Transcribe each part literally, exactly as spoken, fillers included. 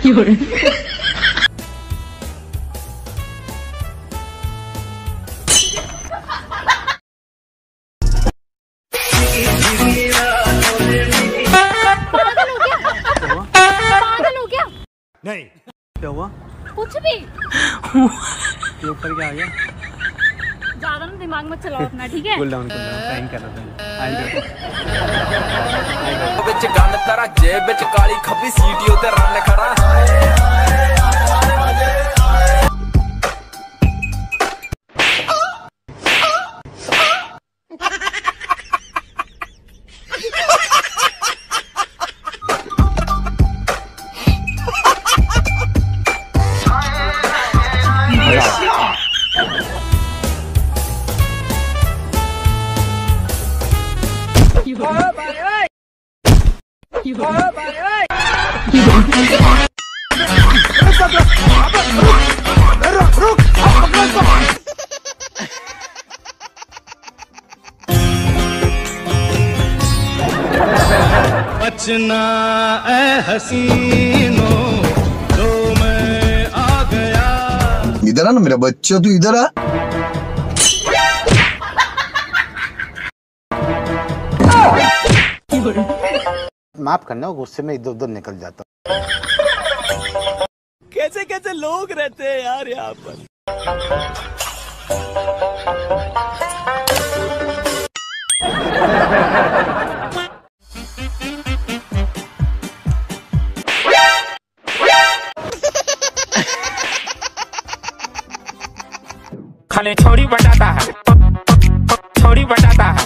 नहीं क्या हुआ? कुछ भी। ये ऊपर क्या आ गया? ज्यादा ना दिमाग मत चलाओ अपना, ठीक है? Cool down cool down time कर रहा था। आई गया ਵਿੱਚ ਗੰਨ ਤਰਾ ਜੇਬ ਵਿੱਚ ਕਾਲੀ ਖੱਬੀ ਸੀਟੀਓ ਤੇ ਰਨ ਖੜਾ बचना ए हसीनो तो मैं आ गया। इधर आ ना मेरा बच्चा, तू इधर आ। माफ करना, गुस्से में इधर उधर निकल जाता हूँ। कैसे कैसे लोग रहते हैं यार यहाँ पर। खाने छोड़ी बताता है, छोड़ी बताता है।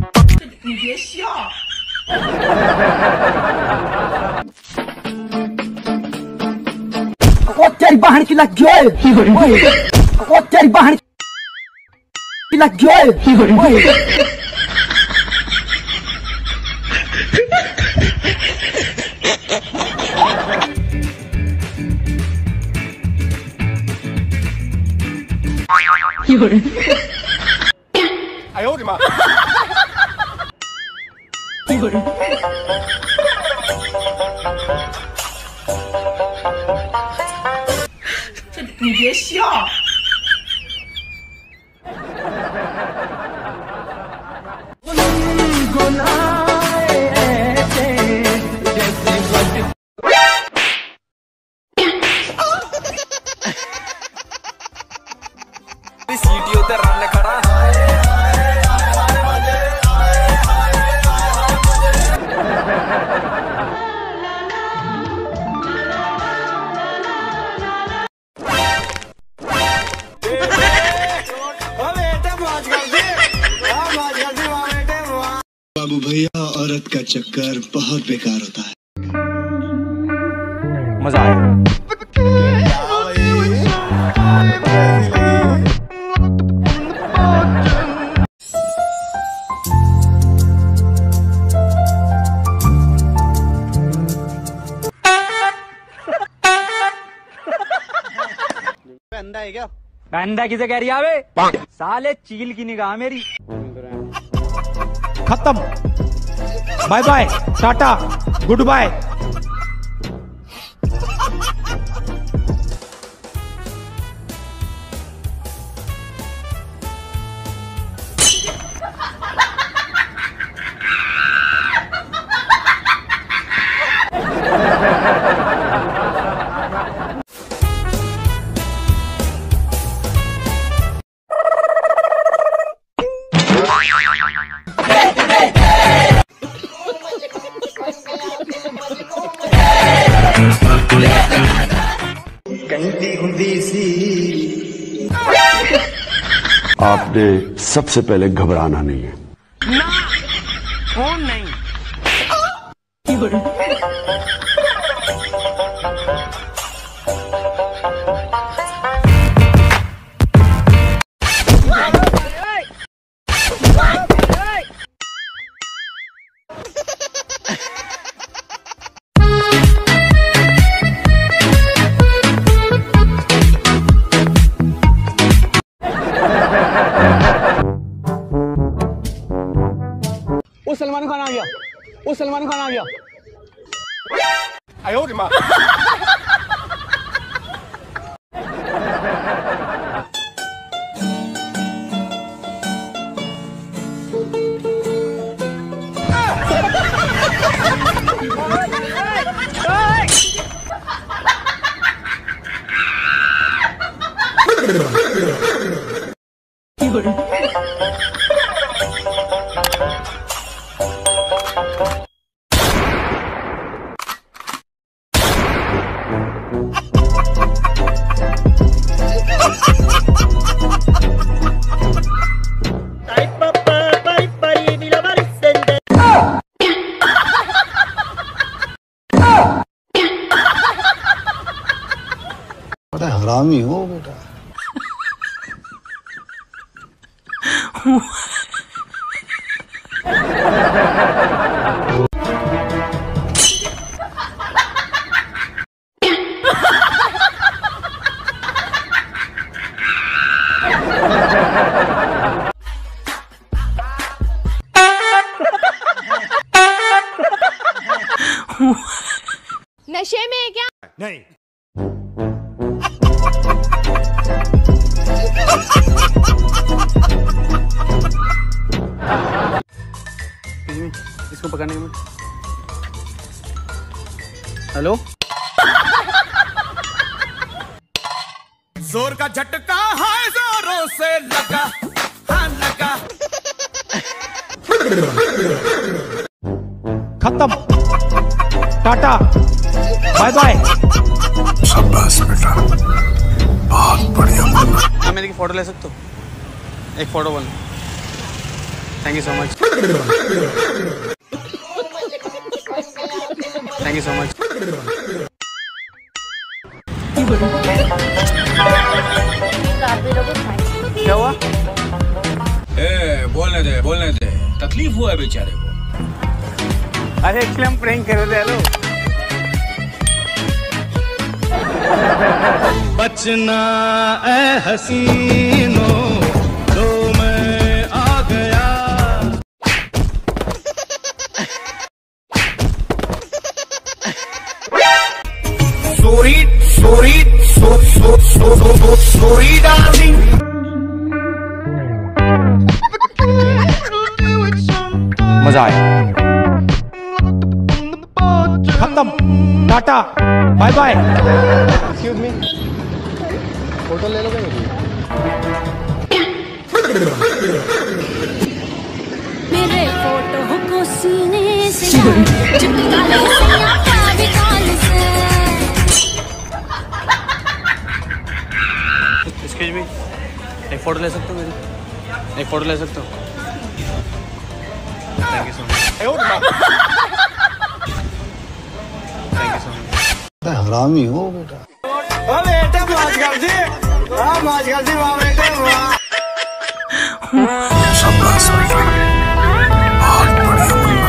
ओ तेरी बहन की लग गई। ओ तेरी बहन की लग गई। 哎呦我的妈！ 你别笑。 सीटीओ ते रन खड़ा बाबू भैया, औरत का चक्कर बहुत बेकार होता है। मजा आया। अंधा है क्या? अंधा किसे कह रही है बे? साले चील की निगाह मेरी। खत्म, bye bye, tata, goodbye. आपने सबसे पहले घबराना नहीं है। ना फोन नहीं। वो सलमान खान आ गया, वो सलमान खान आ गया। 哎呦我的妈！ बड़ा हरामी हो बेटा। नशे में है क्या? नहीं। इसको पकड़ने में। हेलो, जोर का झटका है जोरों से लगा, हाँ लगा। खत्म, टाटा, बाय बाय। शाबाश बेटा, बहुत बढ़िया। आप मेरी फोटो ले सकते हो? एक फोटो बोल। Thank you so much. Thank you so much. क्या हुआ? ए, बोलने दे, बोलने दे। तकलीफ हुआ है बेचारे को। अरे एक्चुअली हम प्रैंक कर रहे थे। हेलो, बचना ए हसीनो तो मैं आ गया। Sorry sorry so so so so so sorry darling. मजा आया। खत्म, tata, bye bye. Excuse me, photo ले लोगे मेरी? मेरे फोटो को सीने से चिपका ले सिया काली काली से। एक्सक्यूज मी, एक फोटो ले सकते हो मेरी? एक फोटो ले सकते हो? Thank you so much. Thank you so much. बड़ा हरामी हो बेटा। शाबाश बेटा, बहुत बढ़िया मुन्ना।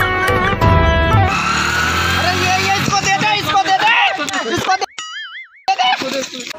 अरे ये ये इसको दे दे, इसको दे दे, इसको दे दे,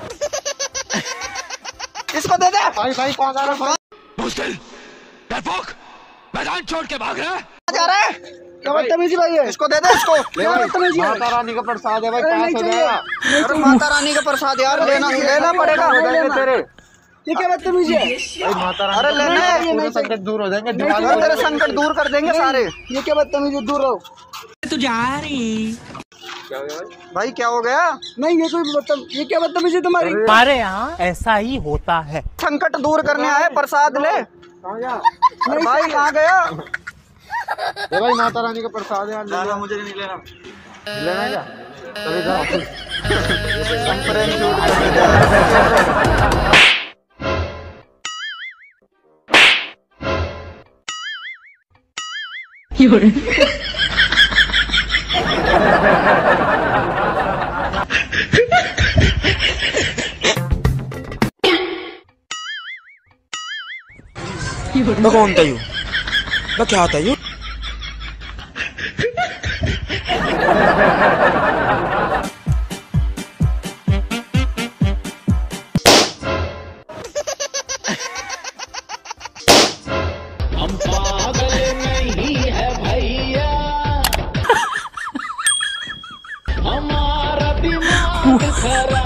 इसको दे दे। भाई भाई कौन जा रहा है? बुज़दिल, डरपोक, मैदान छोड़ के भाग रहा है। जा रहा है? क्या बदतमीजी भाई है? इसको दे दे, इसको। क्या बदतमीजी है? माता रानी का प्रसाद है भाई, अरे पास नहीं हो चाहिए। जाएगा। अरे माता रानी का प्रसाद यार, लेना लेना पड़ेगा। तेरे ये क्या बदतमीजी है? भाई माता रानी, अरे लेना है, ये पूरे नहीं संकट दूर हो जाएंगे। नहीं चाहिए, तेरे संकट दूर कर देंगे सारे। ये क्या बदतमीजी, दूर रहो। तू जा रही। भाई क्या हो गया? नहीं ये कोई बदतम, ये क्या बदतमीजी तुम्हारी? हमारे यहाँ ऐसा ही होता है। संकट दूर करने आए, प्रसाद ले। नहीं भाई कहाँ गया? ये भाई माता रानी का प्रसाद है। लेना मुझे नहीं लेना। लेना क्या? तभी जाओ। संप्रेम छूट करके जा। मैं कौन था यू? मैं क्या था यू? हम पागल नहीं है भैया, हमारा दिमाग खराब।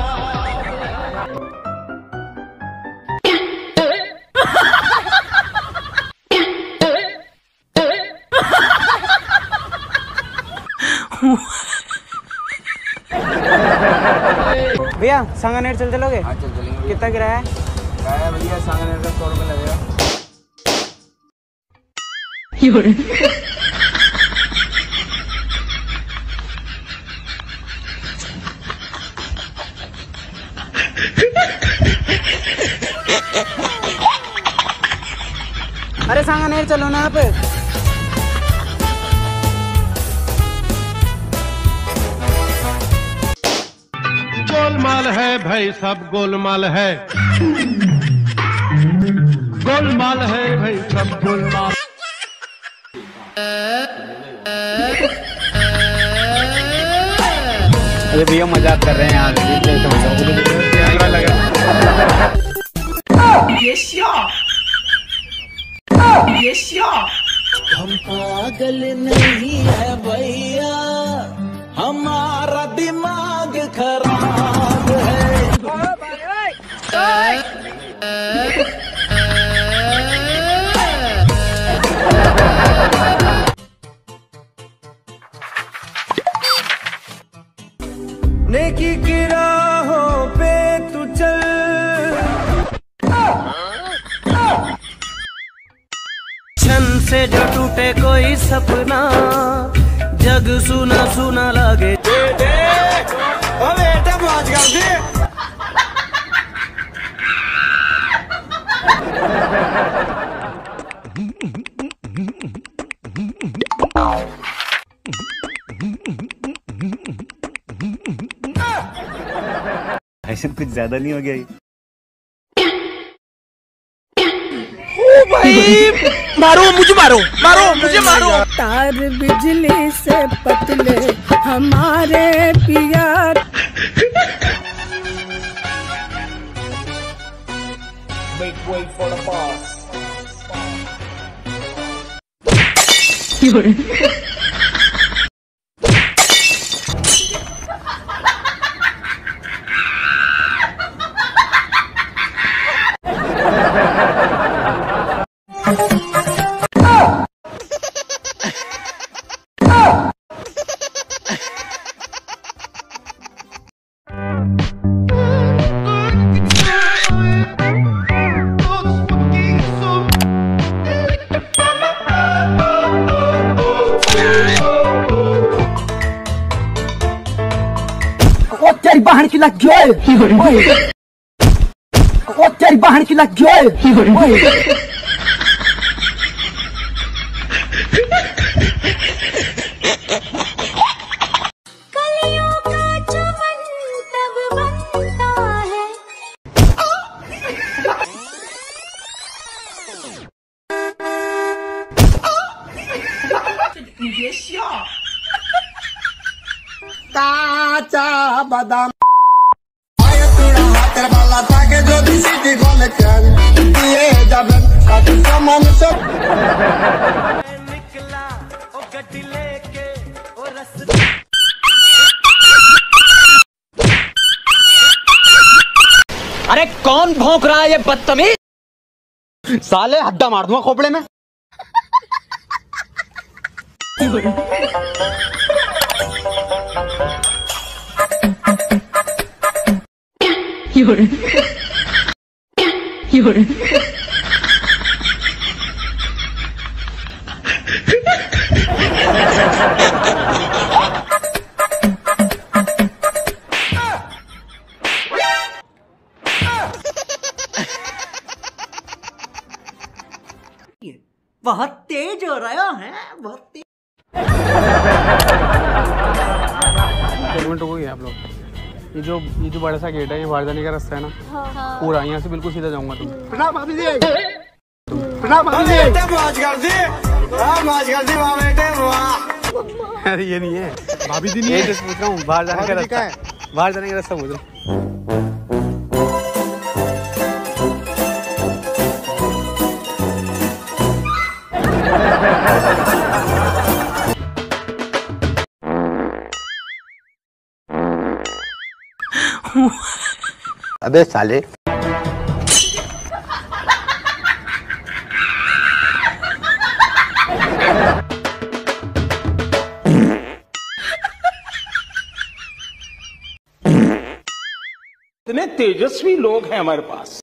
भैया सांगानेर चल चलोगे? हाँ चल चलेंगे। कितना किराया है? किराया भैया सांगानेर का सौ रुपये लगेगा। अरे सांगानेर चलो ना आप। गोलमाल है भाई, सब गोलमाल है, गोलमाल है भाई, सब गोलमाल। अरे भैया मजाक कर रहे हैं यार। हम पागल नहीं है भैया, हमारा दिमाग खराब है। नेकी की राहों पे तू चल, छन से जो टूटे कोई सपना, जग सुना सुना लगे। बेटा मौज कर दे। ऐसे कुछ ज्यादा नहीं हो गया? ओ भाई मारो मुझे, मारो मारो मुझे, मारो। तार बिजली से पतले हमारे पिया। ओ तेरी बहन की लग गई। ओ तेरी बहन की लग गई। कलियों का चमन तब बनता है। काचा बादाम निकला ओ गड्डी लेके ओ रस। अरे कौन भौंक रहा है ये बदतमीज? साले हड्डा मार दूंगा खोपड़े में। बहुत तेज हो रहा है, बहुत तेज। पेमेंट हो गई आप लोग। ये जो ये जो बड़ा सा गेट है, ये बाहर जाने का रास्ता है ना। हाँ। पूरा यहाँ से बिल्कुल सीधा जाऊंगा। तुम प्रणाम भाभी जी, प्रणाम भाभी जी। मौज कर दी, मौज कर दी वाह बेटे वाह। अरे ये नहीं है भाभी जी, नहीं है। पूछ रहा हूँ बाहर जाने का रास्ता, बाहर जाने का रास्ता पूछ रहा हूँ। अबे साले तेजस्वी लोग हैं हमारे पास।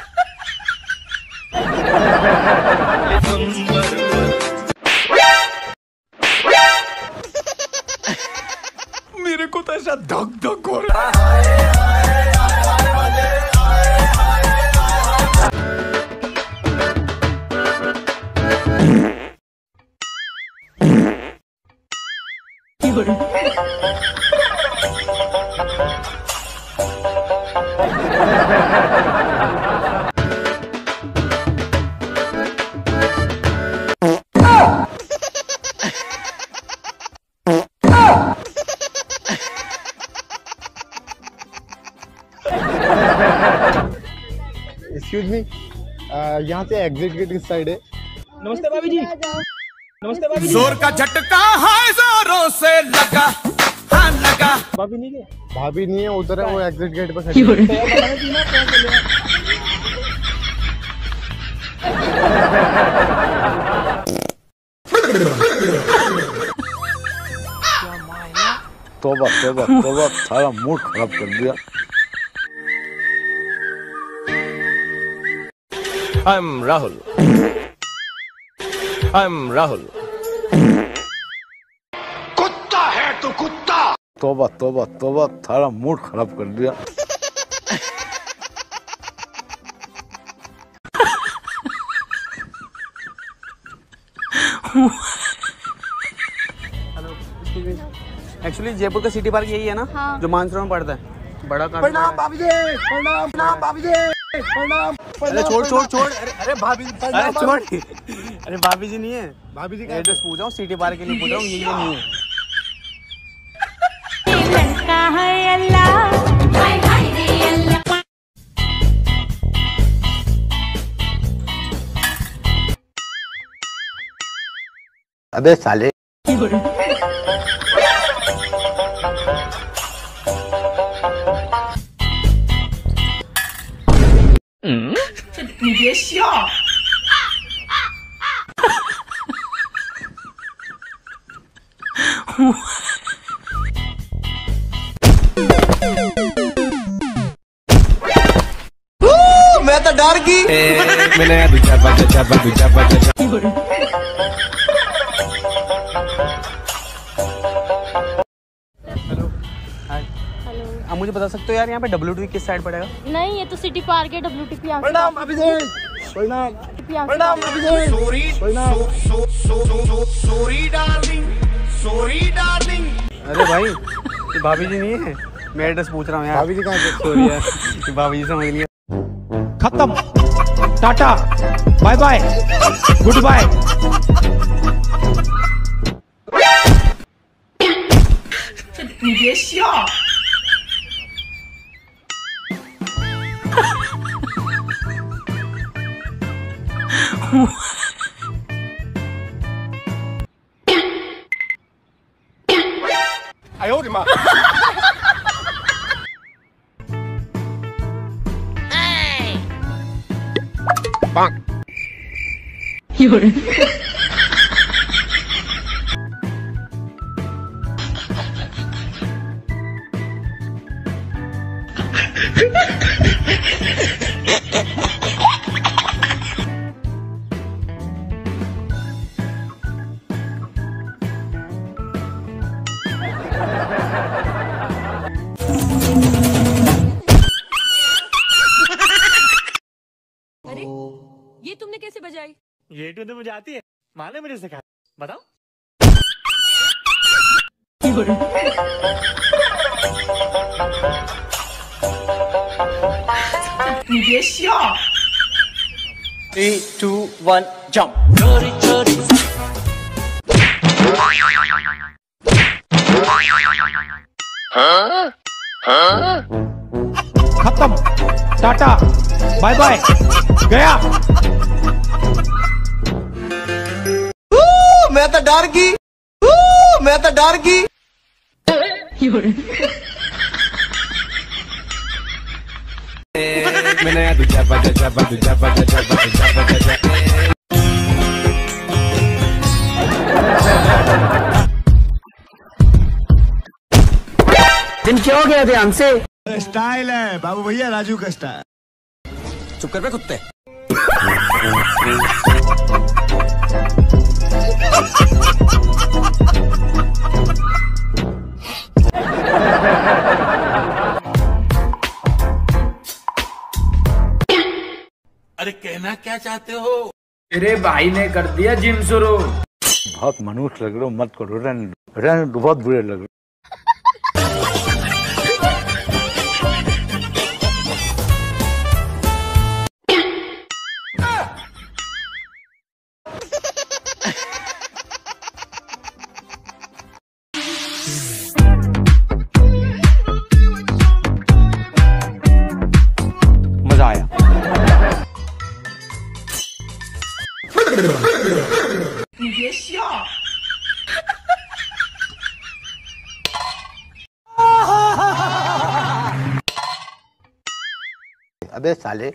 मेरे को तो ऐसा धक धक हो रहा है। एक्सक्यूज मी, यहाँ से एग्जिट गेट किस साइड है? नमस्ते भाभी जी। नमस्ते भाभी जी। जोर का झटका है जोरों से लगा, हाँ लगा। भाभी नहीं है? भाभी नहीं है, उधर है वो एग्जिट गेट पे खड़ी है। तोबा तोबा तोबा, सारा मूड खराब कर दिया। I am Rahul, I am Rahul. कुत्ता है तू कुत्ता। तोबा तोबा तोबा, सारा मूड खराब कर दिया। एक्चुअली जयपुर का सिटी पार्क यही है ना? हाँ। जो मानसरोवर में पड़ता है। बड़ा प्रणाम भाभी जी, प्रणाम प्रणाम भाभी जी, प्रणाम। अरे छोड़ छोड़ छोड़, अरे अरे भाभी, अरे छोड़, अरे भाभी जी नहीं है। भाभी जी एड्रेस पूछ रहा हूँ, सिटी पार्क के लिए पूछ रहा हूँ, ये ये नहीं है। अबे साले। 你别笑。 मैं तो डर गई। मैंने दूजा बाजा जाबा दूजा बाजा। आप मुझे बता सकते हो यार यहाँ पे डब्ल्यू टी किस साइड पड़ेगा? नहीं, ये तो सिटी पार्क है, डब्ल्यू टी पी। प्रणाम भाभी जी, प्रणाम प्रणाम भाभी जी। Sorry so so so sorry darling, sorry darling. अरे भाई, ये भाभी जी नहीं है, मैं एड्रेस पूछ रहा हूँ यार। भाभी जी कहाँ से? सॉरी यार, भाभी जी समझ नहीं है। खत्म, tata, bye bye, goodbye. 你别笑。哎呦我的妈！棒！ 有人。 अरे ये तुमने कैसे बजाई? ये ट्यून तो मुझे आती है, माँ ने मुझे सिखाया। बताओ। 你别笑。 Three, two, one, jump. चोरी चोरी। हाँ? हाँ? खत्म, टाटा, बाय बाय, गया। मैं तो डर गई, मैं तो डर गई। मैंने दूजा बाजा जाबा दूजा बाजा जाबा दूजा बाजा जाबा। दिन क्या हो गया ध्यान से? स्टाइल है बाबू भैया, राजू का स्टाइल। चुप कर बे कुत्ते। अरे कहना क्या चाहते हो? तेरे भाई ने कर दिया जिम शुरू। बहुत मनुष्य लग रहे हो, मत करो, रहने दो, रहने दो, बहुत बुरे लग रहे हो। मजा आया। ये क्या? अबे साले।